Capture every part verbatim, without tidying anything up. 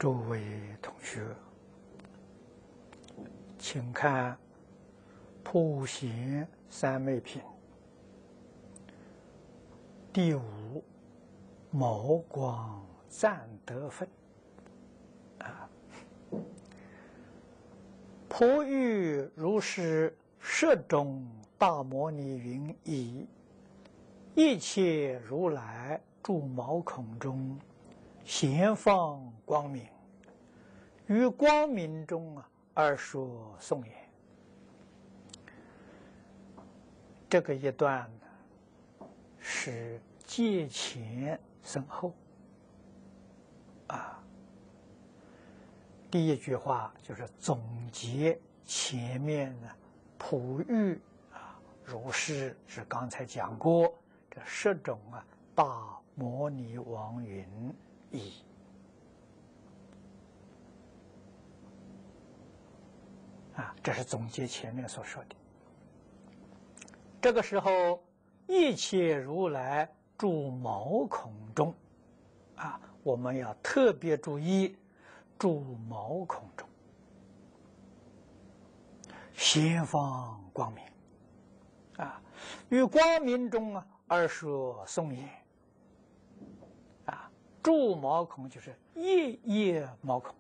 诸位同学，请看《普贤三昧品》第五毛光赞德分啊。普欲如是十种大摩尼云已，一切如来住毛孔中，咸放光明，于光明中啊而说颂言。这个一段呢是借前生后啊。第一句话就是总结前面呢普欲啊如是是刚才讲过这十种啊大摩尼王云已啊，这是总结前面所说的。这个时候，一切如来住毛孔中啊，我们要特别注意住毛孔中，咸放光明啊，于光明中啊而说颂言啊，住毛孔就是夜夜毛孔。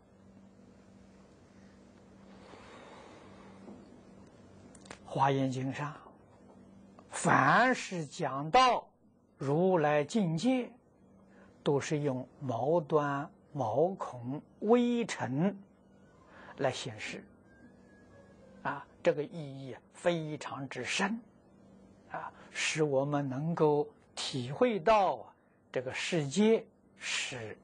华严经上，凡是讲到如来境界，都是用毛端、毛孔、微尘来显示，啊，这个意义非常之深，啊，使我们能够体会到这个世界是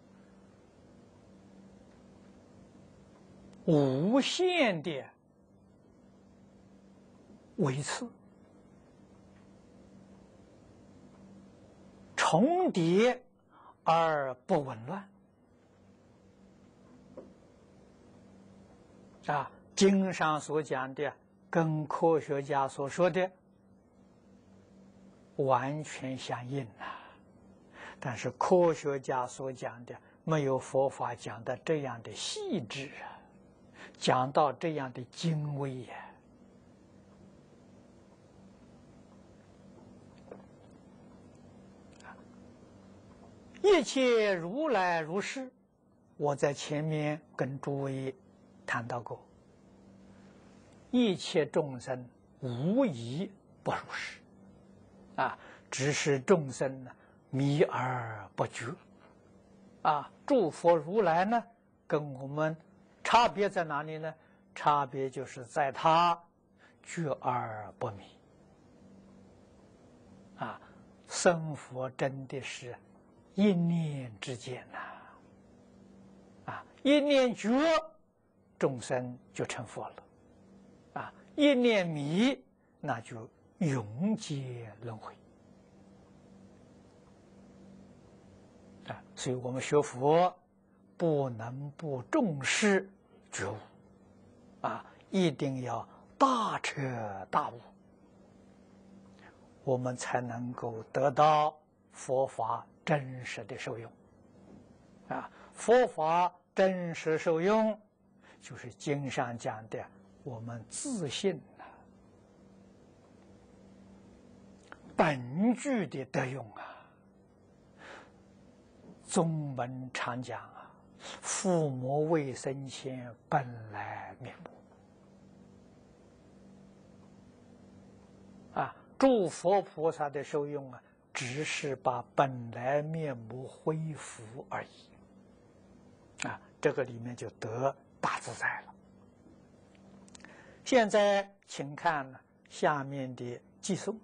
无限的维次，重叠而不紊乱啊！经上所讲的，跟科学家所说的完全相应啊。但是科学家所讲的，没有佛法讲的这样的细致啊，讲到这样的精微呀、啊。一切如来如是，我在前面跟诸位谈到过，一切众生无一不如是，啊，只是众生呢迷而不觉，啊，诸佛如来呢跟我们差别在哪里呢？差别就是在他觉而不迷，啊，生佛真的是一念之间呐、啊，啊，一念觉，众生就成佛了，啊，一念迷，那就永劫轮回，啊，所以我们学佛不能不重视觉悟，啊，一定要大彻大悟，我们才能够得到佛法真实的受用，啊，佛法真实受用，就是经上讲的，我们自信啊，本具的德用啊。宗门常讲啊，父母未生前本来面目，啊，诸佛菩萨的受用啊。只是把本来面目恢复而已，啊，这个里面就得大自在了。现在请看呢下面的偈颂，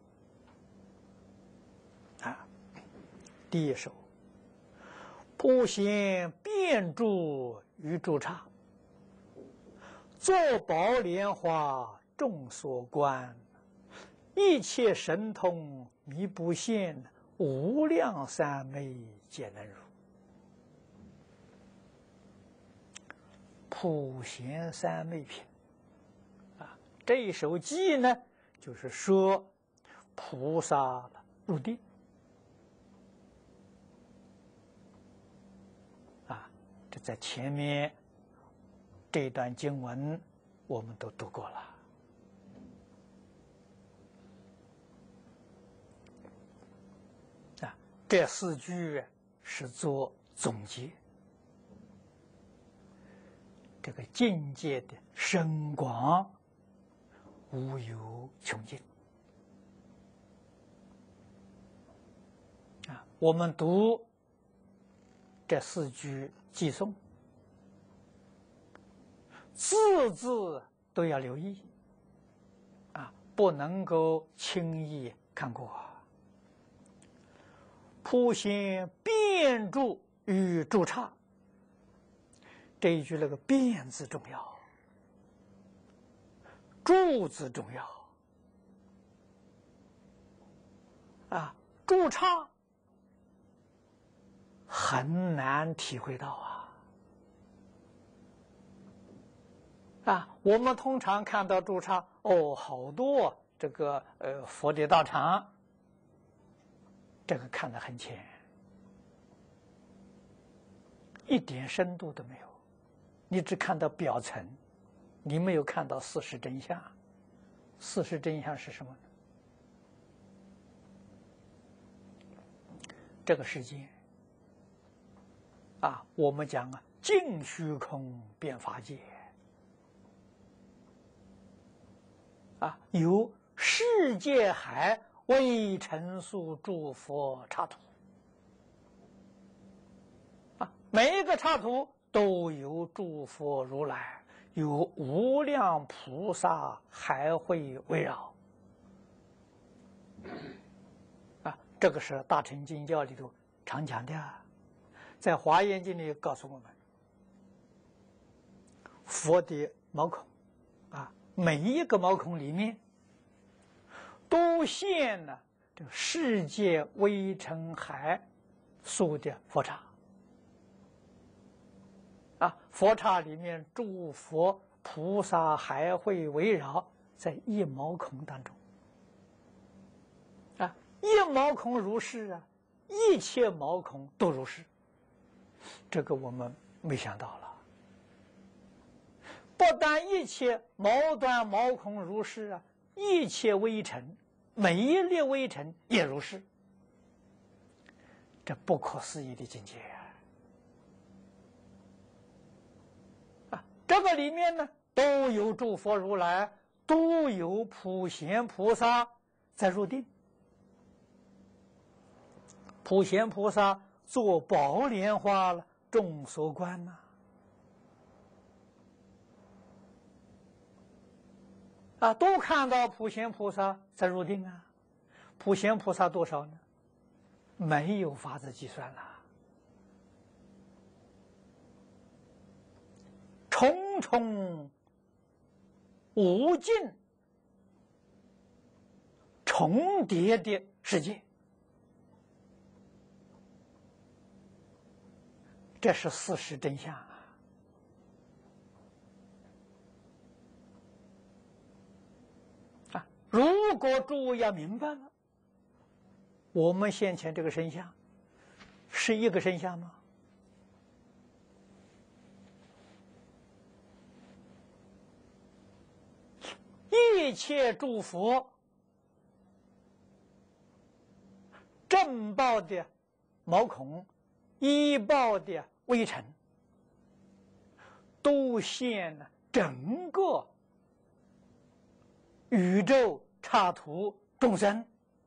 啊，第一首：普贤遍住于诸刹，坐宝莲花众所观，一切神通弥不现，无量三昧皆能入。普贤三昧品啊，这一首偈呢，就是说菩萨入定啊， 这在前面这段经文我们都读过了。啊，这四句是做总结，这个境界的深广无有穷尽。啊，我们读这四句偈颂，字字都要留意，啊，不能够轻易看过。普贤辩注与注刹，这一句那个辩字重要，注字重要，啊，注刹很难体会到啊。啊，我们通常看到注刹，哦，好多这个呃佛的道场，这个看得很浅，一点深度都没有，你只看到表层，你没有看到事实真相。事实真相是什么呢？这个世界啊，我们讲啊，尽虚空遍法界。啊，由世界海为成数诸佛刹土，啊，每一个刹土都有诸佛如来，有无量菩萨海会围绕。啊，这个是大乘经教里头常讲的，在华严经里告诉我们，佛的毛孔啊。每一个毛孔里面都现了这个世界微尘海数的佛刹啊，佛刹里面诸佛菩萨还会围绕在一毛孔当中啊，一毛孔如是啊，一切毛孔都如是，这个我们没想到了。不但一切毛端毛孔如是啊，一切微尘，每一粒微尘也如是，这不可思议的境界啊！啊，这个里面呢，都有诸佛如来，都有普贤菩萨在入定。普贤菩萨做宝莲花了，众所观呐、啊。啊，都看到普贤菩萨在入定啊！普贤菩萨多少呢？没有法子计算了，重重无尽重叠的世界，这是事实真相啊！如果诸位要明白了，我们现前这个身相是一个身相吗？一切诸佛正报的毛孔，依报的微尘，都现了整个宇宙刹土众生，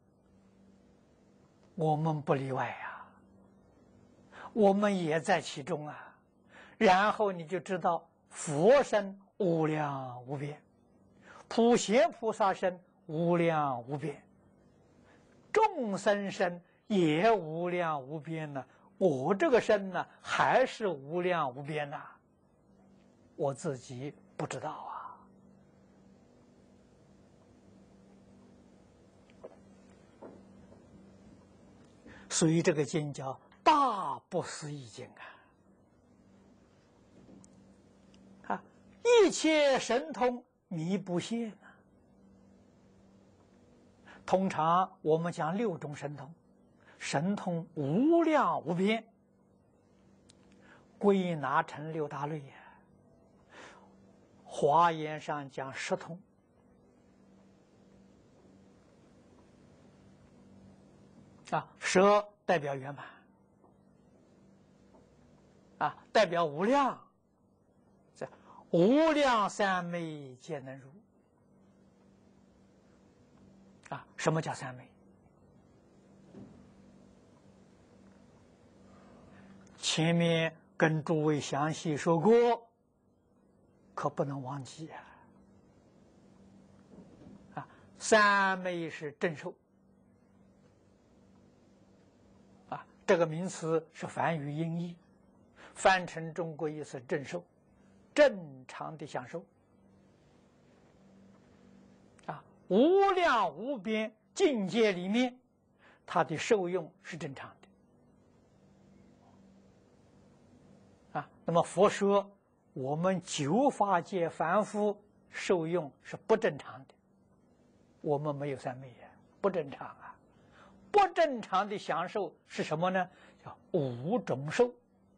我们不例外呀、啊，我们也在其中啊。然后你就知道佛身无量无边，普贤菩萨身无量无边，众生身也无量无边呢。我这个身呢，还是无量无边呐、啊，我自己不知道啊。所以这个经叫大不思议经啊！啊，一切神通弥不现啊。通常我们讲六种神通，神通无量无边， 归纳成六大类呀。华严上讲十通，啊，十代表圆满，啊，代表无量，这无量三昧皆能入。啊，什么叫三昧？前面跟诸位详细说过，可不能忘记啊！啊，三昧是正受，啊，这个名词是梵语音译，翻成中国意思正受，正常的享受。啊，无量无边境界里面，它的受用是正常的。啊，那么佛说我们九法界凡夫受用是不正常的，我们没有三昧呀，不正常啊！不正常的享受是什么呢？叫五种受。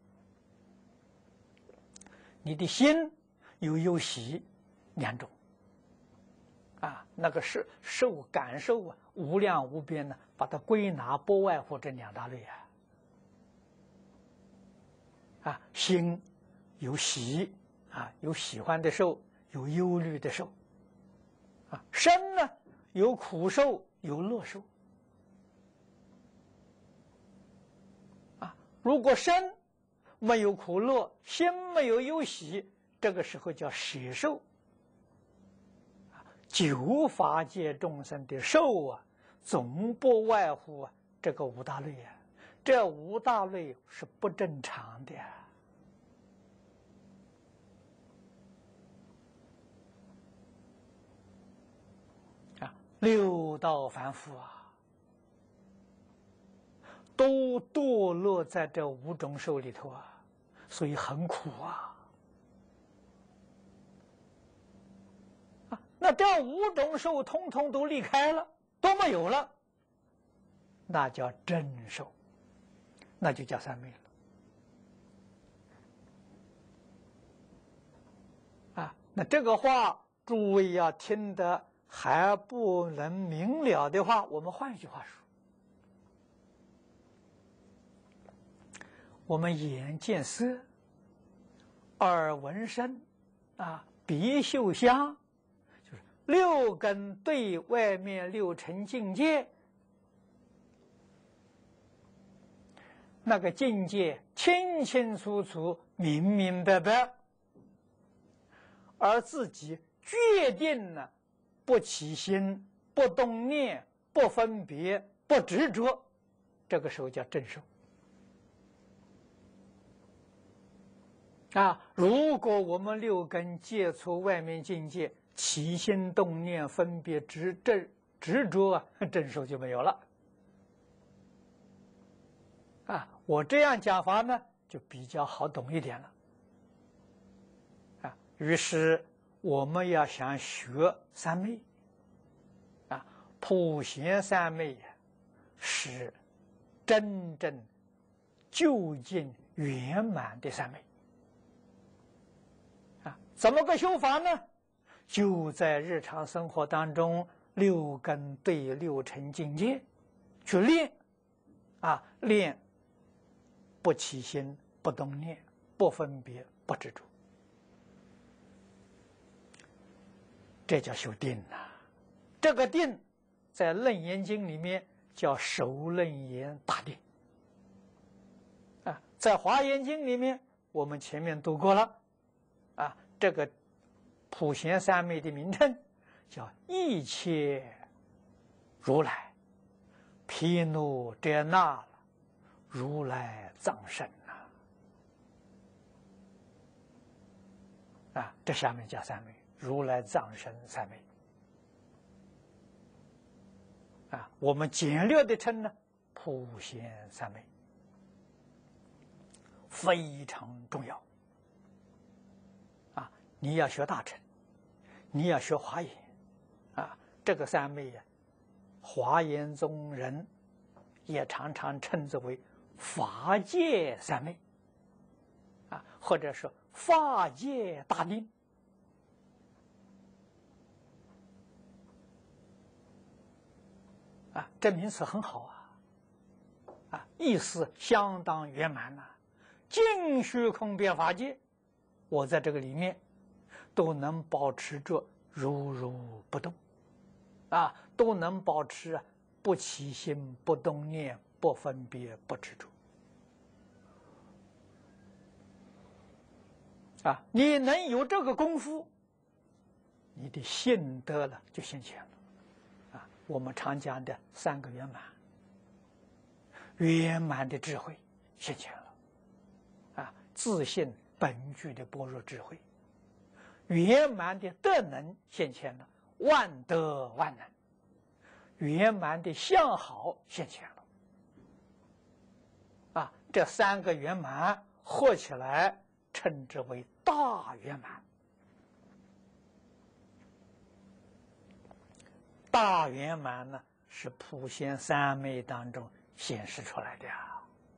你的心有忧喜两种，啊，那个是受感受啊，无量无边呢，把它归纳不外乎这两大类啊。啊，心有喜啊，有喜欢的受，有忧虑的受。啊，身呢有苦受，有乐受。啊，如果身没有苦乐，心没有忧喜，这个时候叫舍受。九法界众生的受啊，总不外乎啊这个五大类啊。这五大类是不正常的啊！六道凡夫啊，都堕落在这五种受里头啊，所以很苦啊！啊，那这五种受通通都离开了，都没有了，那叫真受。那就叫三昧了啊！那这个话，诸位要听得还不能明了的话，我们换一句话说：我们眼见色，耳闻声，啊，鼻嗅香，就是六根对外面六尘境界。那个境界清清楚楚、明明白白，而自己决定了不起心、不动念、不分别、不执着，这个时候叫正受。啊，如果我们六根接触外面境界，起心动念、分别执执执着啊，正受就没有了。啊，我这样讲法呢，就比较好懂一点了。啊，于是我们要想学三昧，啊，普贤三昧是真正究竟圆满的三昧。啊，怎么个修法呢？就在日常生活当中，六根对六尘境界去练，啊，练。不起心，不动念，不分别，不执着，这叫修定呐、啊。这个定，在《楞严经》里面叫首楞严大定。啊，在《华严经》里面，我们前面读过了。啊，这个普贤三昧的名称叫一切如来毗卢遮那如来藏身呐！啊，这下面叫三昧，如来藏身三昧。啊，我们简略的称呢，普贤三昧，非常重要。啊，你要学大乘，你要学华严，啊，这个三昧呀、啊，华严宗人也常常称之为法界三昧，啊， 或者是法界大定。啊，这名词很好啊，啊，意思相当圆满呐、啊。尽虚空遍法界，我在这个里面都能保持着如如不动，啊，都能保持不起心、不动念、不分别、不执着。啊，你能有这个功夫，你的信得了就现前了。啊，我们常讲的三个圆满，圆满的智慧现前了。啊，自信本具的般若智慧，圆满的德能现前了，万德万能，圆满的相好现前了。啊，这三个圆满合起来，称之为大圆满。大圆满呢，是普贤三昧当中显示出来的呀。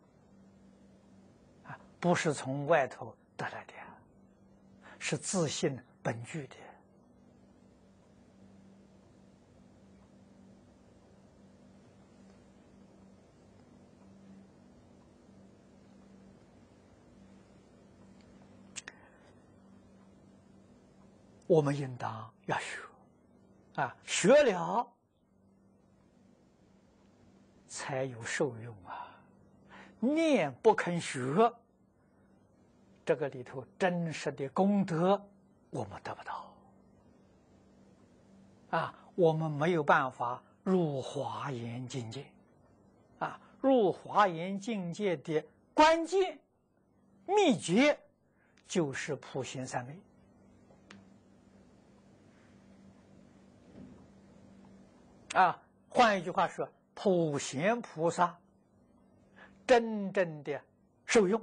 不是从外头得来的，是自信本具的。我们应当要学，啊，学了才有受用啊！念不肯学，这个里头真实的功德我们得不到啊，我们没有办法入华严境界啊，入华严境界的关键秘诀就是普贤三昧啊。换一句话说，普贤菩萨真正的受用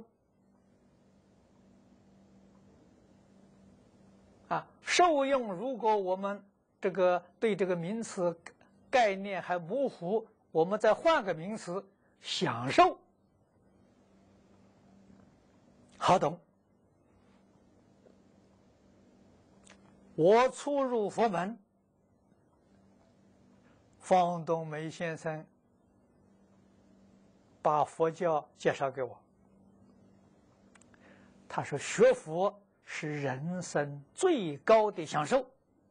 啊，受用，如果我们这个对这个名词概念还模糊，我们再换个名词，享受，好懂。我初入佛门，方东梅先生把佛教介绍给我，他说学佛是人生最高的享受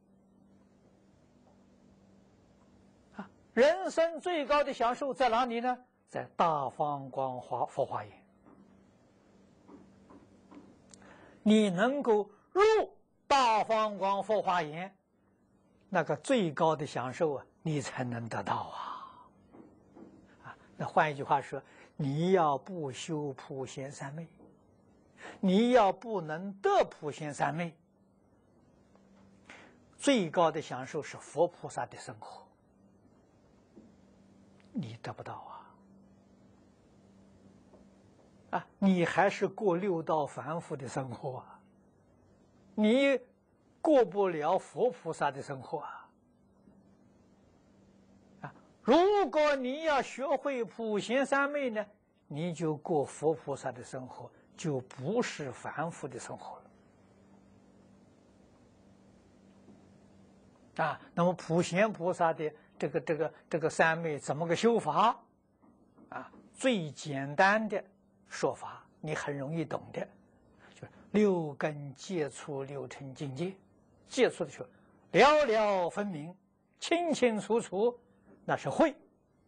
啊！人生最高的享受在哪里呢？在大方广华佛华严。你能够入大方广佛华严，那个最高的享受啊，你才能得到啊！啊，那换一句话说，你要不修普贤三昧，你要不能得普贤三昧，最高的享受是佛菩萨的生活，你得不到啊！啊，你还是过六道凡夫的生活啊，你过不了佛菩萨的生活啊！啊，如果你要学会普贤三昧呢，你就过佛菩萨的生活，就不是凡夫的生活了。啊，那么普贤菩萨的这个这个这个三昧怎么个修法？啊，最简单的说法，你很容易懂的，就是六根接触六尘境界，接触的时候了了分明，清清楚楚，那是慧。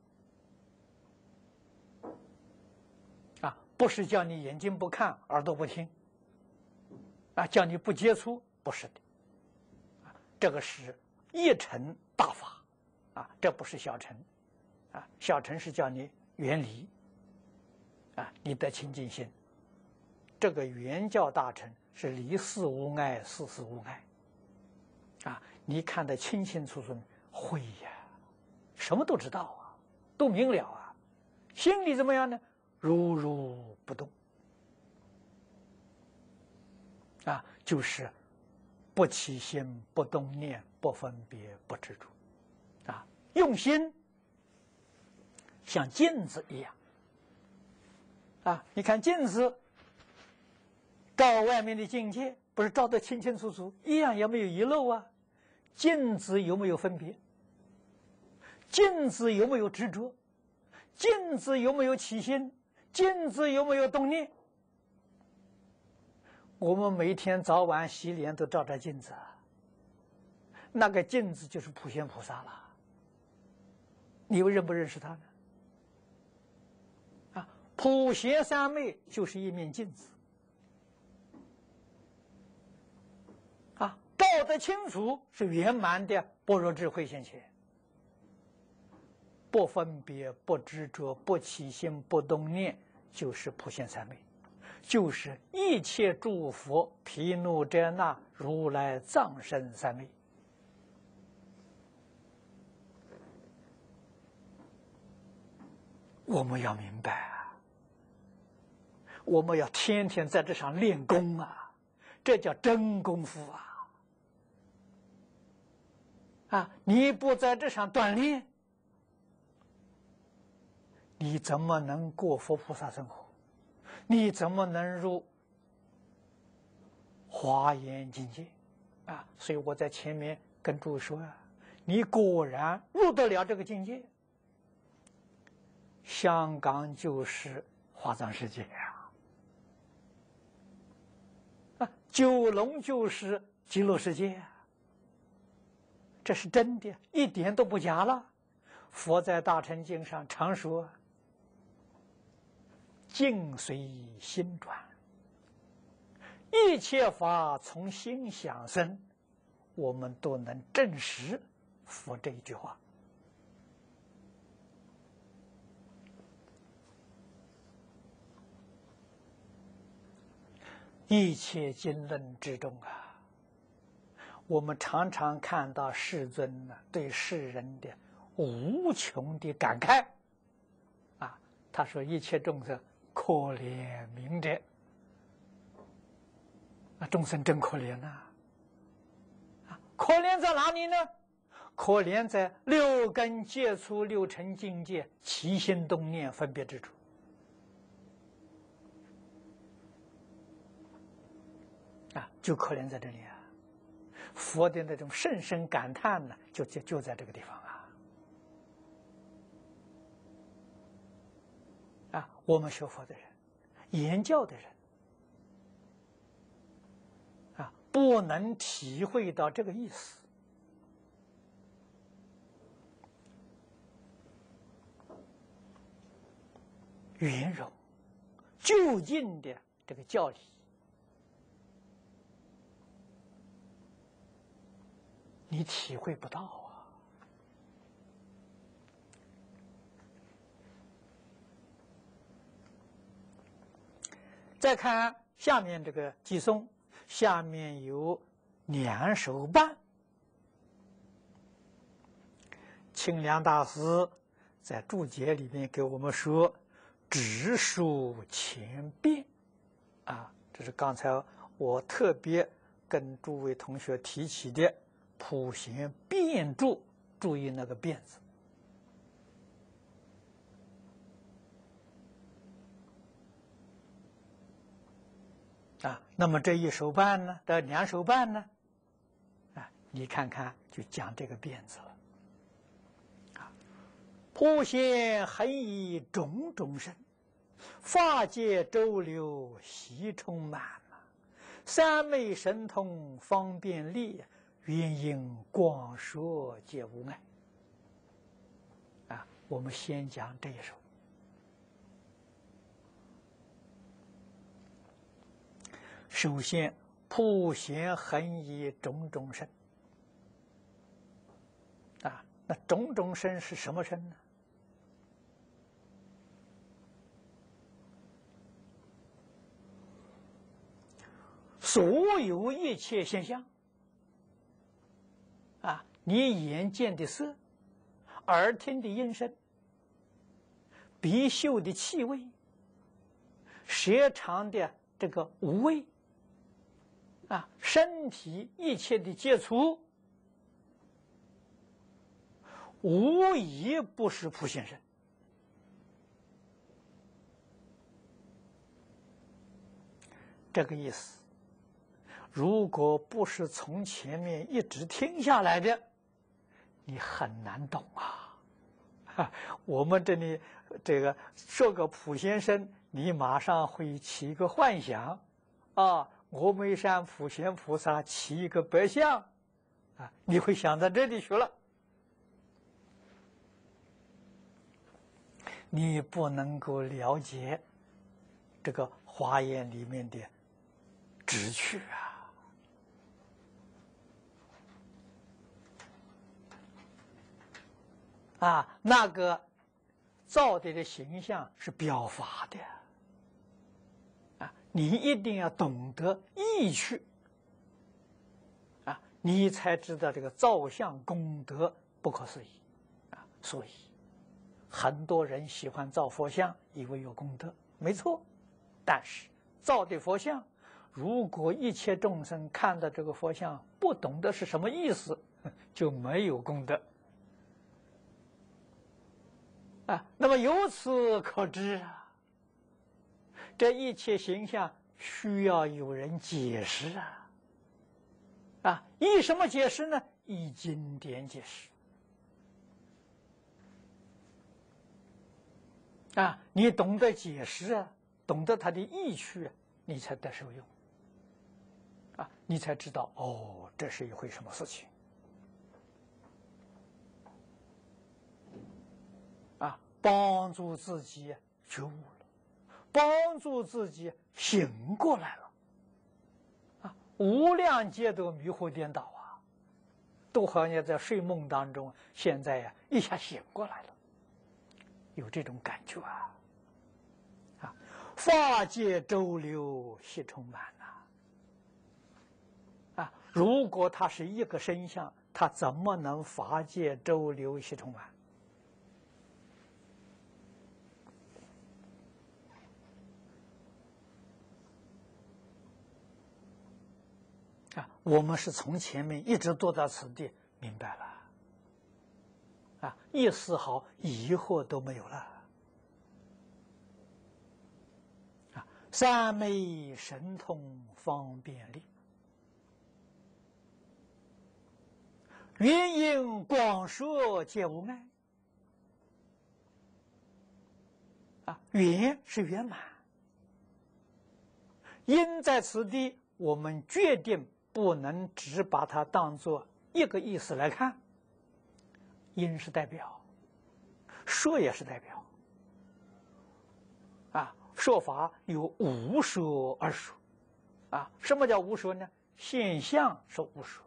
啊，不是叫你眼睛不看，耳朵不听，啊，叫你不接触，不是的。啊，这个是一乘大法，啊，这不是小乘，啊，小乘是叫你远离，啊，你得清净心。这个圆教大乘是离事无碍，事事无碍，啊，你看得清清楚楚，会呀，什么都知道啊，都明了啊，心里怎么样呢？如如不动，啊，就是不起心，不动念，不分别，不执着，啊，用心像镜子一样，啊，你看镜子照外面的境界，不是照得清清楚楚，一样也没有遗漏啊。镜子有没有分别？镜子有没有执着？镜子有没有起心？镜子有没有动念？我们每天早晚洗脸都照着镜子，那个镜子就是普贤菩萨了。你又认不认识他呢？啊，普贤三昧就是一面镜子，啊，照得清楚是圆满的般若智慧现前，不分别、不执着、不起心、不动念，就是普贤三昧，就是一切诸佛毗卢遮那如来藏身三昧。我们要明白啊，我们要天天在这上练功啊，这叫真功夫啊！啊，你不在这上锻炼，你怎么能过佛菩萨生活？你怎么能入华严境界？啊，所以我在前面跟诸位说啊，你果然入得了这个境界，香港就是华藏世界啊，啊，九龙就是极乐世界啊，这是真的，一点都不假了。佛在大乘经上常说，境随心转，一切法从心想生，我们都能证实佛这一句话。一切经论之中啊，我们常常看到世尊呢对世人的无穷的感慨啊。他说：“一切众生可怜悯者。”啊，众生真可怜呐！啊，可怜在哪里呢？可怜在六根接触六尘境界起心动念分别之处。啊，就可怜在这里啊！佛的那种甚深感叹呢，就就就在这个地方啊！啊，我们学佛的人，言教的人，啊，不能体会到这个意思，圆融、究竟的这个教理。你体会不到啊！再看下面这个偈颂，下面有两首半。清凉大师在注解里面给我们说：“直书前辩。”啊，这是刚才我特别跟诸位同学提起的。普贤辩注，注意那个辩字啊。那么这一手半呢，这两手半呢，啊，你看看就讲这个辩字了。啊，普贤恒以种种身，法界周流悉充满了，三昧神通方便力。圆应广说皆无碍。啊，我们先讲这一首。首先，普贤恒以种种身。啊，那种种身是什么身呢？所有一切现象。啊，你眼见的色，耳听的音声，鼻嗅的气味，舌尝的这个无味，啊，身体一切的接触，无一不是普贤身。 这个意思。如果不是从前面一直听下来的，你很难懂啊。我们这里这个说个普先生，你马上会起一个幻想啊，峨眉山普贤菩萨起一个白象啊，你会想到这里去了。你不能够了解这个华严里面的旨趣啊！啊，那个造的的形象是表法的啊，你一定要懂得意趣啊，你才知道这个造像功德不可思议啊，所以。很多人喜欢造佛像，以为有功德，没错。但是造的佛像，如果一切众生看到这个佛像不懂得是什么意思，就没有功德啊。那么由此可知啊，这一切形象需要有人解释啊。啊，以什么解释呢？以经典解释。啊，你懂得解释啊，懂得它的意趣，你才得受用。啊，你才知道哦，这是一回什么事情。啊，帮助自己觉悟了，帮助自己醒过来了。啊，无量劫都迷惑颠倒啊，都好像在睡梦当中，现在呀一下醒过来了。有这种感觉啊！啊，法界周流悉充满呐！啊，如果它是一个身相，它怎么能法界周流悉充满？啊，我们是从前面一直读到此地，明白了。啊，一丝毫疑惑都没有了。啊，三昧神通方便力，圆应广说皆无碍。啊，圆是圆满，因在此地，我们决定不能只把它当作一个意思来看。因是代表，说也是代表。啊，说法有无说二说。啊，什么叫无说呢？现象是无说。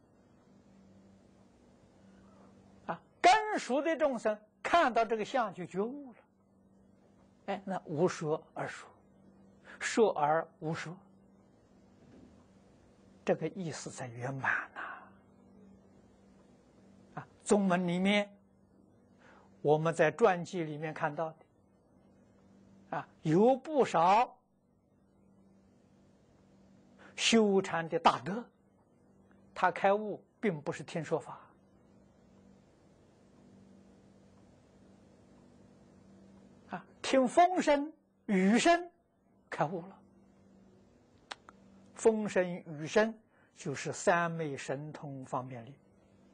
啊，根熟的众生看到这个相就觉悟了。哎，那无说二说，说而无说，这个意思才圆满呐。啊，宗门里面，我们在传记里面看到的，啊，有不少修禅的大德，他开悟并不是听说法，啊，听风声、雨声，开悟了。风声、雨声就是三昧神通方便力。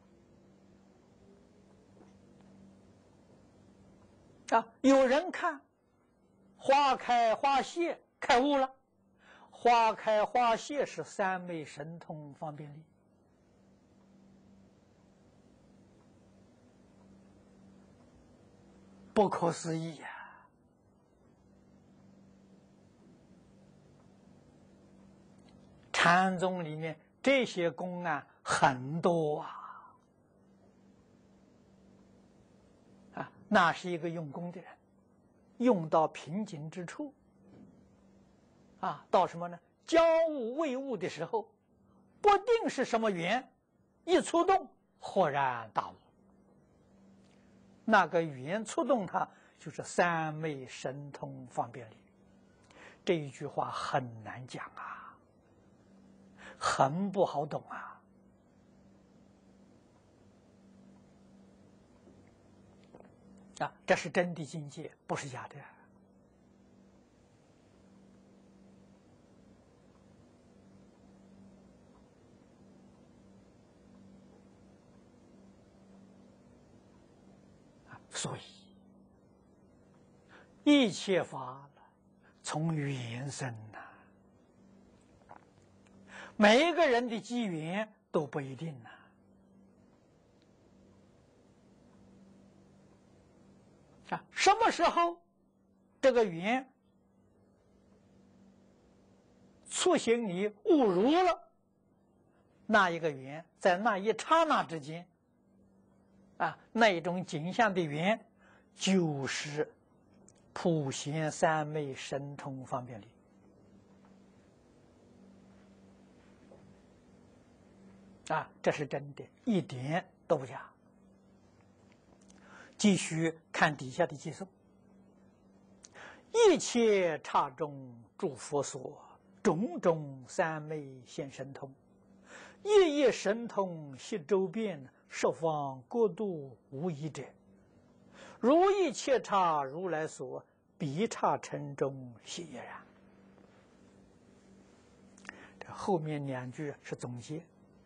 啊，有人看花开花谢开悟了，花开花谢是三昧神通方便力。不可思议呀、啊！禅宗里面这些公案很多啊。啊，那是一个用功的人，用到瓶颈之处，啊，到什么呢？交悟未悟的时候，不定是什么缘，一触动，豁然大悟。那个缘触动它，就是三昧神通方便力。这一句话很难讲啊，很不好懂啊。啊，这是真的境界，不是假的。 所以一切法从缘生呐、啊，每一个人的机缘都不一定呐、啊。啊，什么时候这个缘促行你悟如了，那一个缘在那一刹那之间，啊，那一种景象的缘，就是普贤三昧神通方便力。啊，这是真的，一点都不假。继续看底下的偈颂：一切刹中诸佛所，种种三昧现神通，一一神通悉周遍，十方国度无一者。如一切刹如来所，彼刹尘中悉亦然。这后面两句是总结。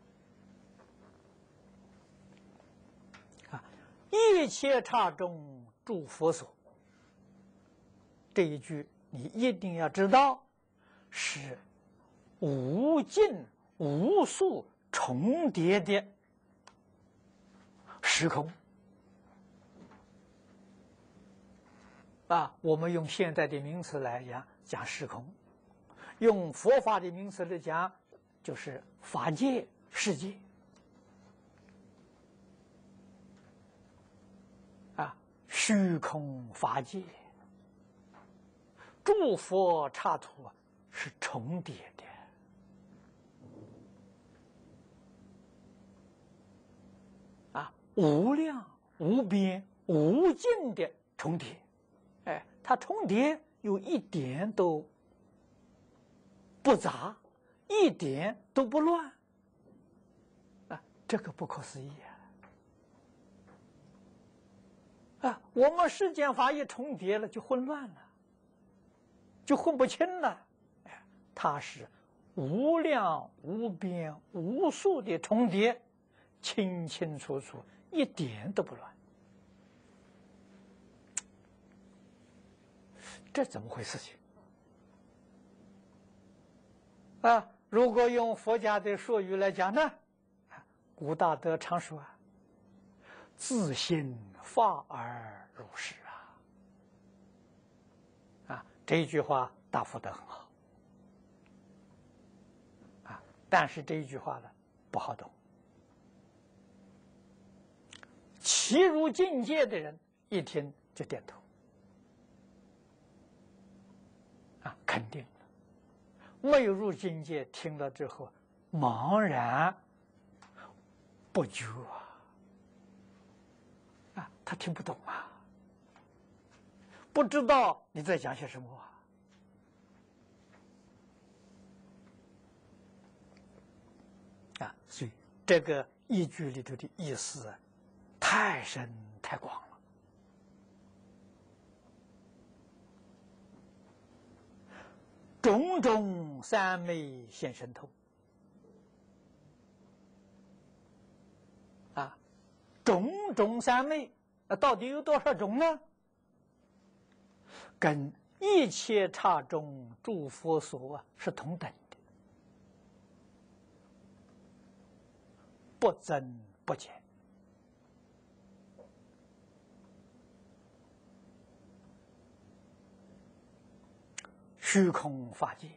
啊，一切刹中诸佛所，这一句你一定要知道，是无尽无数重叠的时空。啊，我们用现在的名词来讲，讲时空；用佛法的名词来讲，就是法界、世界。啊，虚空法界，诸佛刹土是重叠的。啊，无量、无边、无尽的重叠。哎，它重叠又一点都不杂，一点都不乱，啊，这个不可思议啊！啊，我们世间法一重叠了，就混乱了，就混不清了。哎，它是无量无边无数的重叠，清清楚楚，一点都不乱。这怎么回事情？啊，如果用佛家的术语来讲呢，古大德常说啊，自心法而如是啊。啊，这一句话答复得很好。啊，但是这一句话呢，不好懂。起入境界的人一听就点头。啊，肯定的。没有入境界，听了之后茫然不觉啊，啊，他听不懂啊，不知道你在讲些什么啊，啊，所以这个一句里头的意思太深太广了。种种三昧现神通，啊，种种三昧，那到底有多少种呢？跟一切刹中诸佛所啊是同等的，不增不减。虚空法界，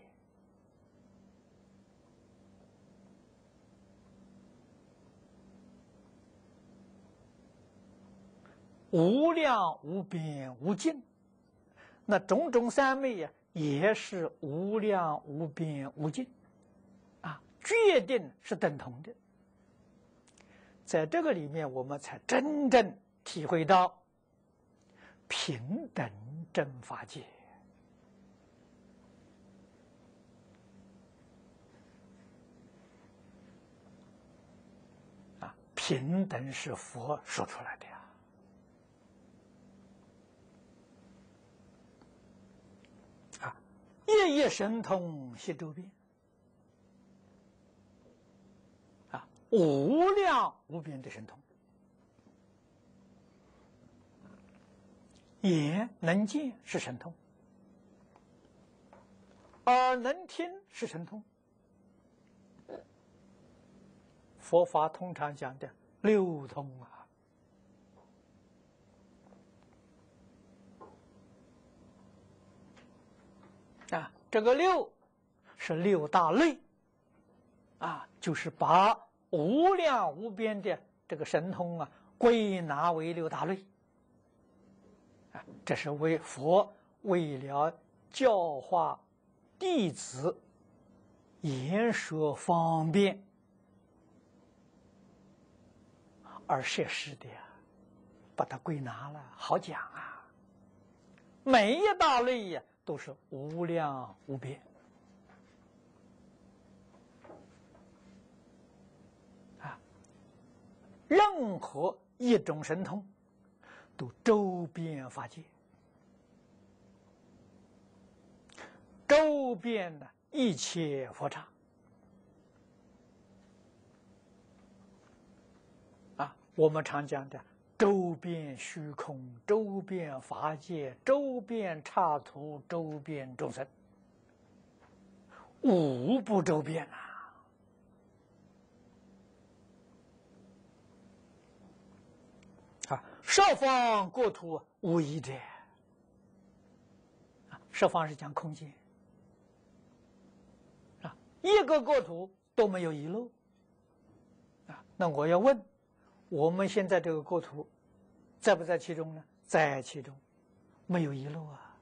无量无边无尽，那种种三昧呀、啊，也是无量无边无尽，啊，决定是等同的。在这个里面，我们才真正体会到平等真法界。平等是佛说出来的呀，啊，夜夜神通悉周遍，啊，无量无边的神通， 眼能见是神通，耳能听是神通。佛法通常讲的六通啊，啊，这个六是六大类，啊，就是把无量无边的这个神通啊，归纳为六大类。啊，这是为佛为了教化弟子，言说方便而设施的呀，把它归纳了，好讲啊。每一大类呀，都是无量无边。啊，任何一种神通，都周遍法界，周遍的一切佛刹。啊，我们常讲的周遍虚空、周遍法界、周遍刹土、周遍众生，无不周遍啊！啊，十方国土无一者。啊，十方是讲空间。啊，一个国土都没有遗漏。啊，那我要问，我们现在这个国土在不在其中呢？在其中，没有遗漏啊。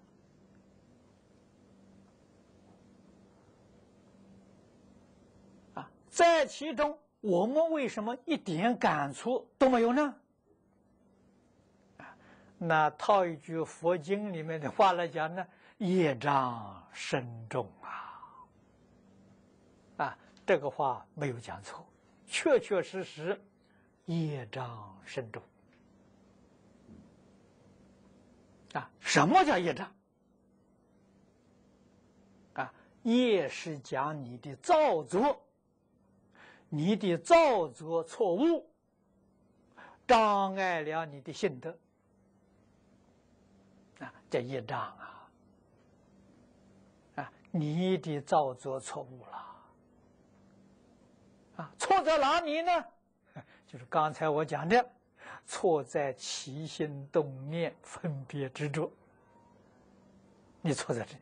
啊，在其中，我们为什么一点感触都没有呢？啊，那套一句佛经里面的话来讲呢，业障深重啊。啊，这个话没有讲错，确确实实业障深重。啊，什么叫业障？啊，业是讲你的造作，你的造作错误，障碍了你的性德。啊，这业障啊！啊，你的造作错误了。啊，错在哪里呢？就是刚才我讲的。错在起心动念分别执着，你错在这里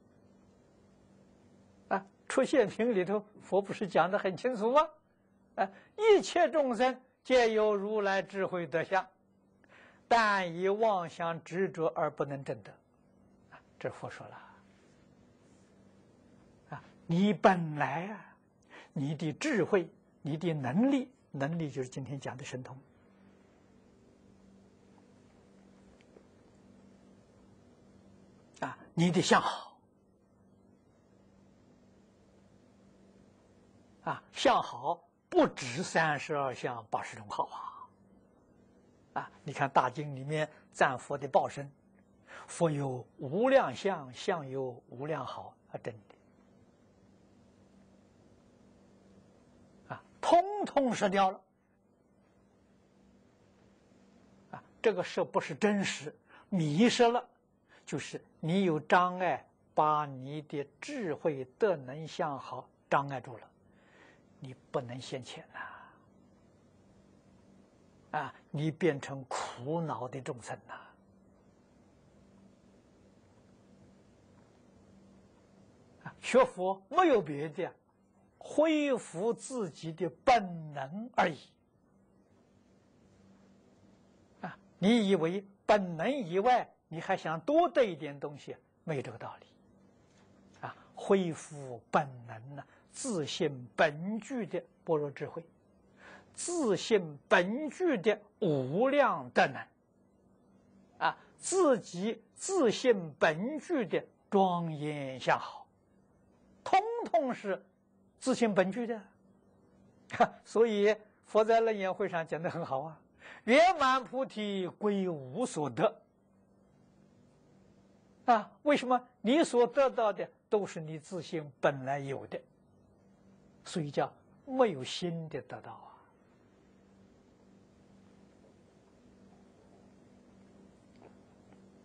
啊！出现品里头，佛不是讲得很清楚吗？啊，一切众生皆有如来智慧德相，但以妄想执着而不能证得。啊，这佛说了啊，你本来啊，你的智慧，你的能力，能力就是今天讲的神通。啊，你的相好，啊，相好不止三十二相八十种好啊！啊，你看大经里面赞佛的报身，佛有无量相，相有无量好，啊，真的，啊，通通失掉了。啊，这个是不是真实？迷失了。就是你有障碍，把你的智慧德能相好障碍住了，你不能现前呐！啊，你变成苦恼的众生呐！啊，学佛没有别的，恢复自己的本能而已。啊，你以为本能以外，你还想多得一点东西，没有这个道理。啊，恢复本能呢，自信本具的般若智慧，自信本具的无量德能，啊，自己自信本具的庄严相好，通通是自信本具的。所以佛在楞严会上讲得很好啊，圆满菩提归无所得。啊，为什么你所得到的都是你自性本来有的，所以叫没有新的得到啊。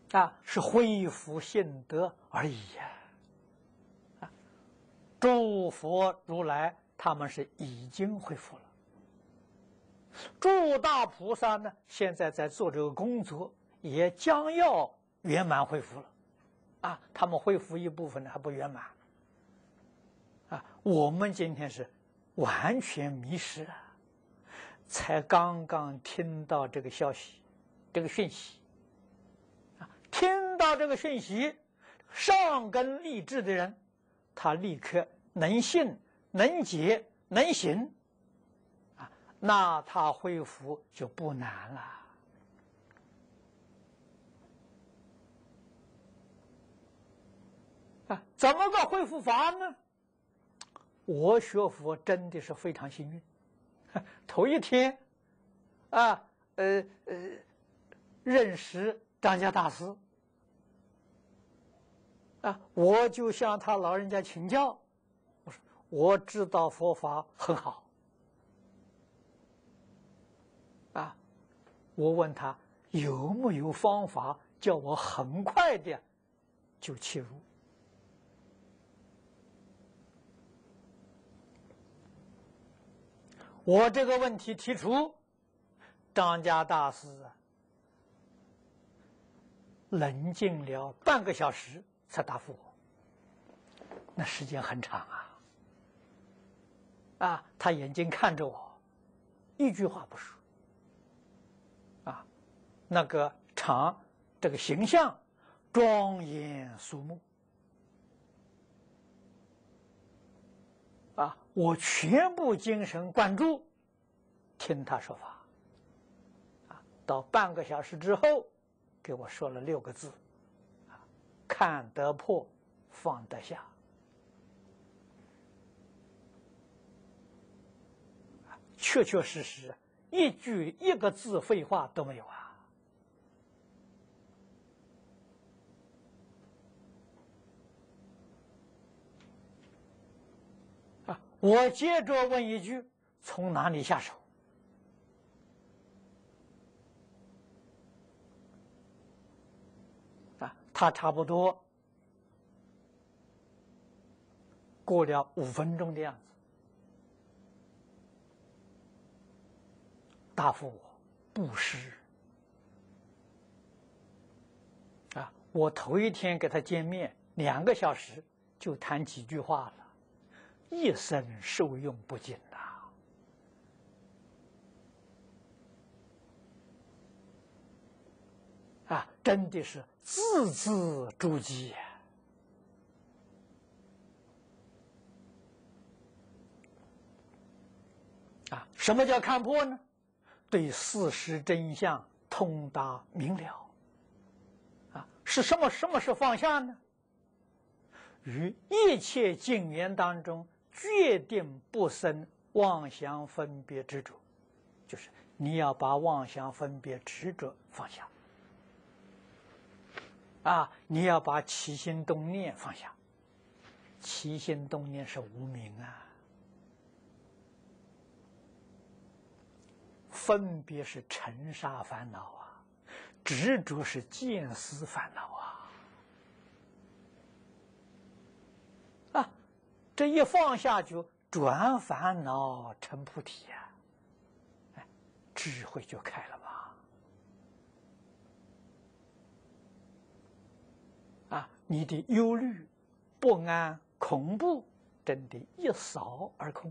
啊，是恢复性德而已呀。啊，诸佛如来他们是已经恢复了，诸大菩萨呢，现在在做这个工作，也将要圆满恢复了。啊，他们恢复一部分呢还不圆满。啊，我们今天是完全迷失了，才刚刚听到这个消息，这个讯息。啊，听到这个讯息，上根立志的人，他立刻能信、能解、能行。啊，那他恢复就不难了。啊，怎么个恢复法呢？我学佛真的是非常幸运，头一天，啊，呃呃，认识张家大师，啊，我就向他老人家请教，我说我知道佛法很好，啊，我问他有没有方法叫我很快的就切入。我这个问题提出，张家大师啊，冷静了半个小时才答复我，那时间很长啊！啊，他眼睛看着我，一句话不说。啊，那个场，这个形象庄严肃穆。啊，我全部精神贯注听他说法。啊，到半个小时之后，给我说了六个字：啊，看得破，放得下。确确实实，一句一个字废话都没有啊！啊，我接着问一句：从哪里下手？啊，他差不多过了五分钟的样子，答复我布施。啊，我头一天跟他见面两个小时，就谈几句话了，一生受用不尽呐！啊，真的是字字珠玑。啊，什么叫看破呢？对事实真相通达明了。啊，是什么？什么是放下呢？于一切境缘当中，决定不生妄想分别执着，就是你要把妄想分别执着放下。啊，你要把起心动念放下。起心动念是无明啊。分别是尘沙烦恼啊，执着是见思烦恼啊！啊，这一放下就转烦恼成菩提啊！哎，智慧就开了吧？啊，你的忧虑、不安、恐怖，真的一扫而空。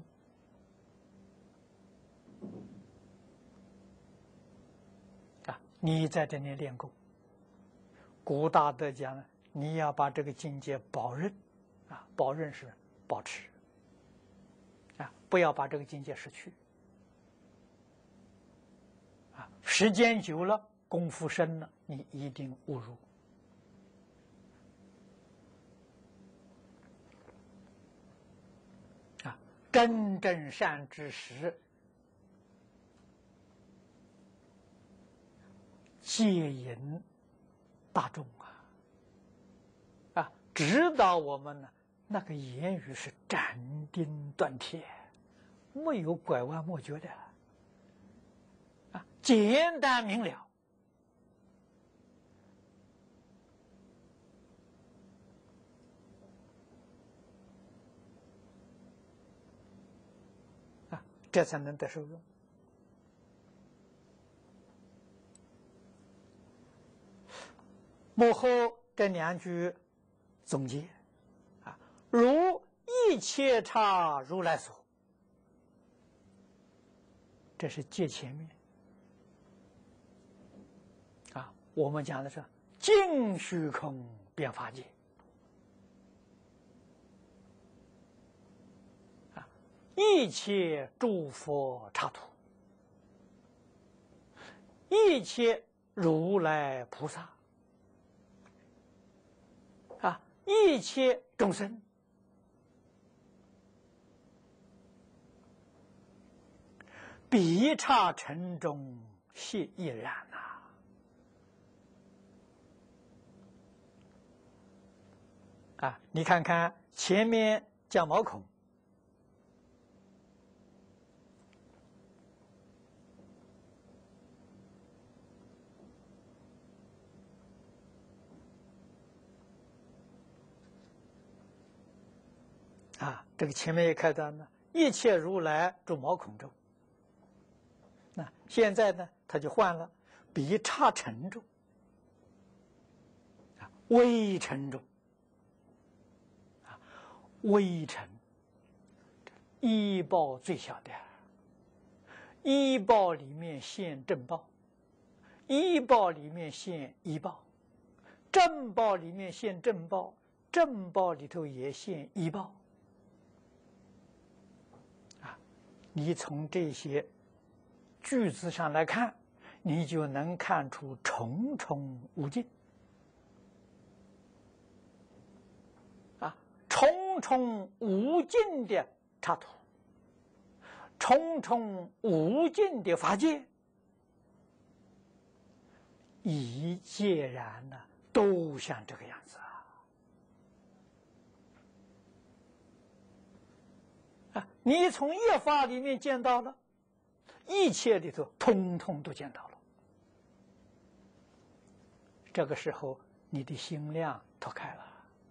你在这里练功，古大德讲呢，你要把这个境界保任，啊，保任是保持，啊，不要把这个境界失去，啊，时间久了，功夫深了，你一定误入。啊，真正善知识。戒引大众啊，啊，指导我们呢，那个言语是斩钉断铁，没有拐弯抹角的，啊，简单明了， 这才能得受用。幕后这两句总结啊，如一切差如来所，这是界前面啊。我们讲的是尽虚空遍法界啊，一切诸佛刹土，一切如来菩萨啊，一切众生，彼刹尘中悉亦然呐、啊！啊，你看看前面讲毛孔，啊，这个前面一开端呢，一切如来住毛孔中。那现在呢，他就换了，比刹尘中，啊，微尘中，啊，微尘，一报最小的，一报里面现正报，一报里面现一报，正报里面现正报，正报里头也现一报。啊，你从这些句子上来看，你就能看出重重无尽啊，重重无尽的刹土，重重无尽的法界，一皆然呢，都像这个样子啊！啊，你从一法里面见到了。一切里头通通都见到了，这个时候你的心量脱开了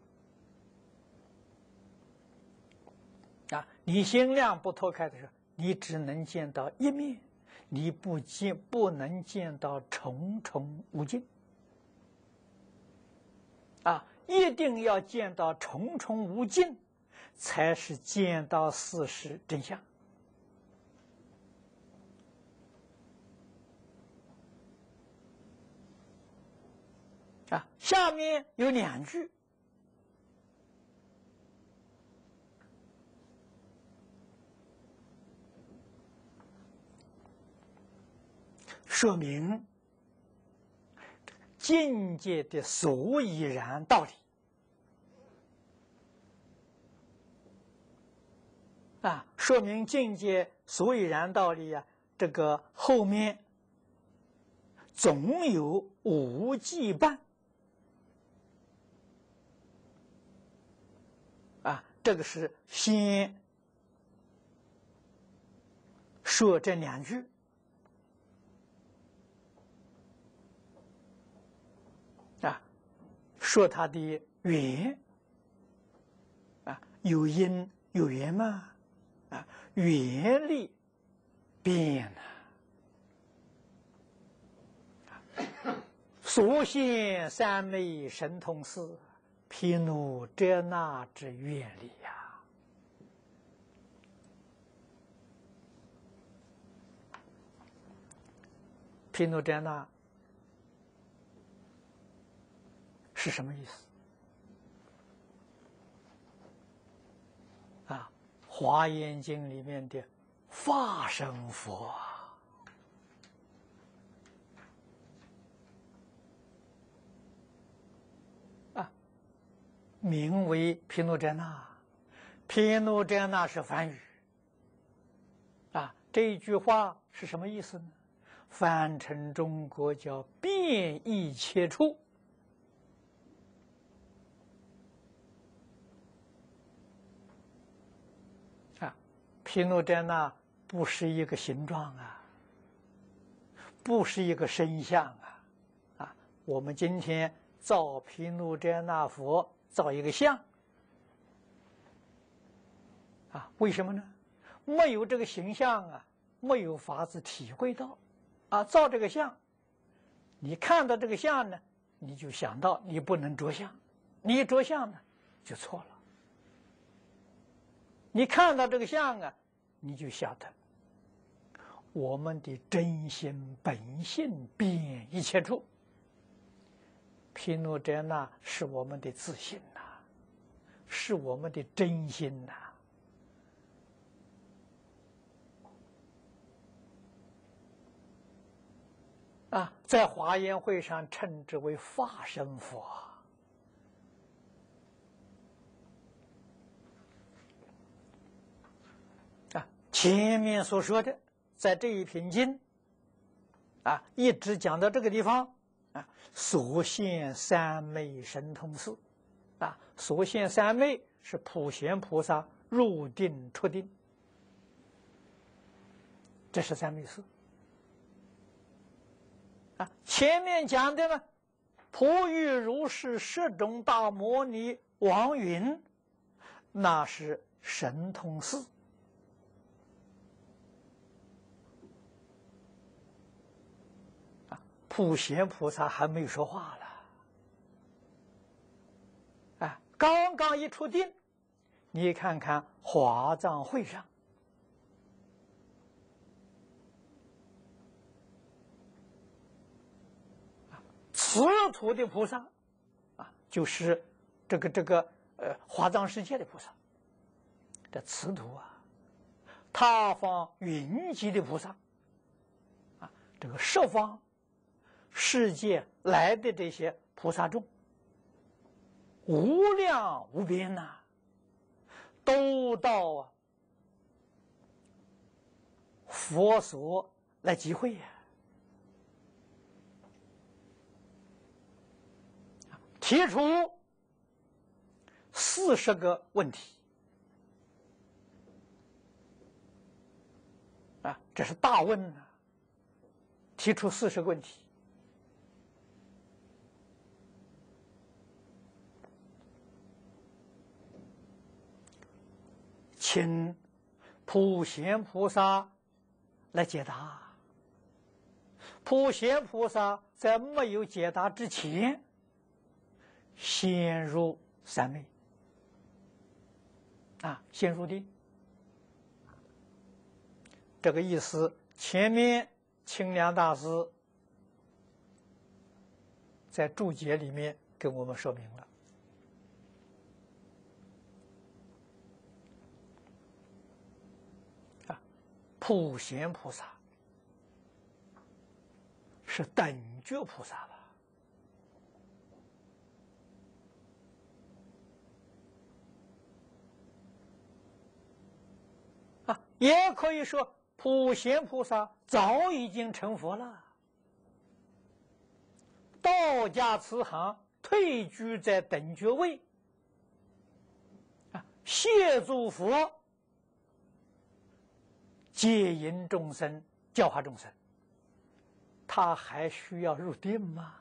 啊！你心量不脱开的时候，你只能见到一面，你不见不能见到重重无尽啊！一定要见到重重无尽，才是见到事实真相。啊，下面有两句，说明境界的所以然道理。啊，说明境界所以然道理呀、啊，这个后面总有无记伴。啊，这个是先说这两句，啊，说它的缘，啊，有因有缘嘛，啊，缘力变了，所现三昧神通寺。毗卢遮那之愿力呀！毗卢遮那是什么意思？啊，《华严经》里面的法身佛啊，名为毗卢遮那。毗卢遮那是梵语啊，这一句话是什么意思呢？翻成中国叫遍一切处。啊，毗卢遮那不是一个形状啊，不是一个身相啊，啊，我们今天造毗卢遮那佛，造一个像，啊，为什么呢？ 没有这个形象啊，没有法子体会到，啊，造这个相，你看到这个相呢，你就想到你不能着相，你一着相呢，就错了。你看到这个相啊，你就晓得，我们的真心本性遍一切处。毗卢遮那是我们的自信呐、啊，是我们的真心呐、啊。啊，在华严会上称之为法身佛。啊，前面所说的，在这一品经，啊，一直讲到这个地方。啊，所现三昧神通寺，啊，所现三昧是普贤菩萨入定出定，这是三昧寺。啊，前面讲的呢，普欲如是十种大摩尼王云，那是神通寺。普贤菩萨还没有说话了，啊，刚刚一出定，你看看华藏会上，此土的菩萨，啊，就是这个这个呃华藏世界的菩萨，这此土啊，他方云集的菩萨，啊，这个十方世界来的这些菩萨众，无量无边呐、啊，都到啊佛所来集会呀、啊，提出四十个问题啊，这是大问呐、啊，提出四十个问题。请普贤菩萨来解答。普贤菩萨在没有解答之前，先入三昧，啊，先入定。这个意思，前面清凉大师在注解里面给我们说明了。普贤菩萨是等觉菩萨了，啊，也可以说普贤菩萨早已经成佛了。道家慈航退居在等觉位，啊，谢诸佛。接引众生，教化众生，他还需要入定吗？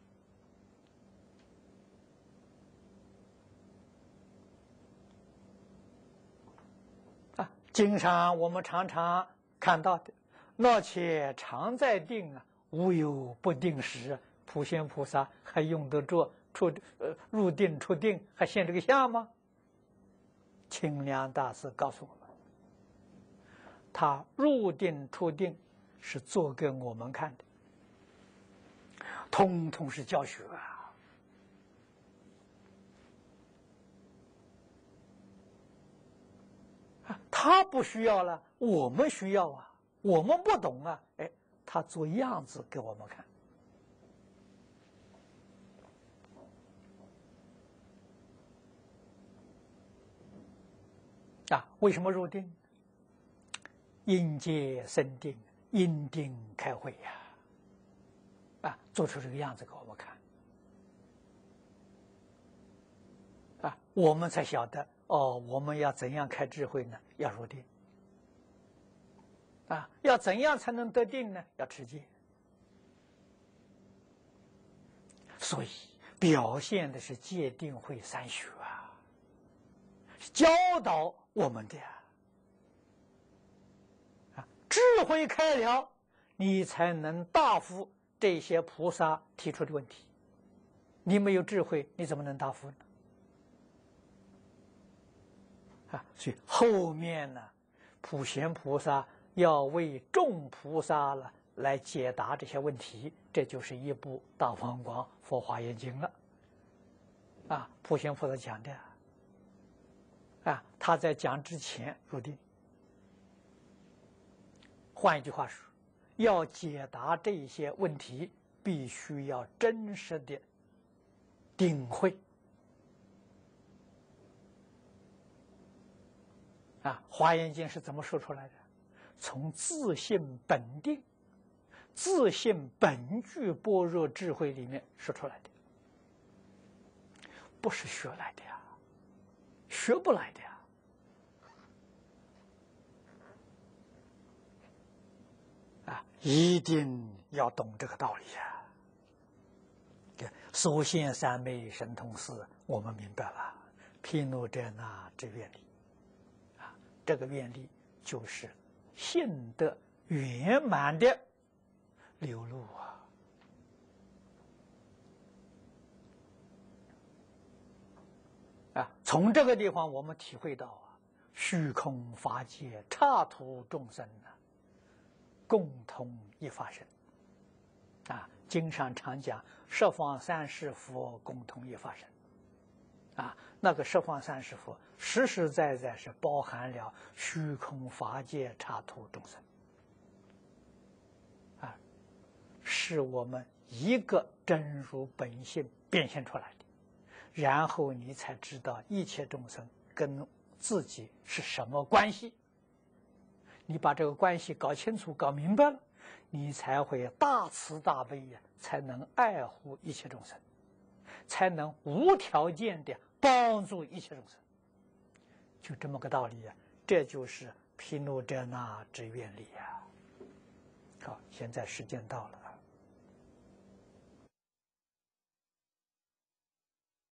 啊，经上我们常常看到的，那且常在定啊，无有不定时。普贤菩萨还用得着出呃入定出定，还现这个相吗？清凉大师告诉我们。他入定出定是做给我们看的，通通是教学啊！啊，他不需要了，我们需要啊！我们不懂啊，哎，他做样子给我们看。啊，为什么入定？因戒生定，因定开慧呀、啊！啊，做出这个样子给我们看，啊，我们才晓得哦，我们要怎样开智慧呢？要入定，啊，要怎样才能得定呢？要持戒。所以表现的是戒定慧三学啊，教导我们的呀。 智慧开了，你才能答复这些菩萨提出的问题。你没有智慧，你怎么能答复呢？啊，所以后面呢，普贤菩萨要为众菩萨了来解答这些问题，这就是一部《大方广佛华严经》了。啊，普贤菩萨讲的，啊，他在讲之前入定。换一句话说，要解答这些问题，必须要真实的定慧。啊，《华严经》是怎么说出来的？从自性本定、自性本具般若智慧里面说出来的，不是学来的呀，学不来的呀。啊，一定要懂这个道理呀。首现三昧神通寺，我们明白了，毗卢遮那之愿力。这个愿力就是性德圆满的流露啊！啊，从这个地方我们体会到啊，虚空法界刹土众生啊，共同一法身。啊，经上常讲十方三世佛共同一法身。啊，那个十方三世佛实实在在是包含了虚空法界刹土众生，啊，是我们一个真如本性变现出来的，然后你才知道一切众生跟自己是什么关系。你把这个关系搞清楚、搞明白了，你才会大慈大悲呀，才能爱护一切众生，才能无条件的帮助一切众生，就这么个道理呀、啊！这就是毗卢遮那之愿力呀。好，现在时间到了。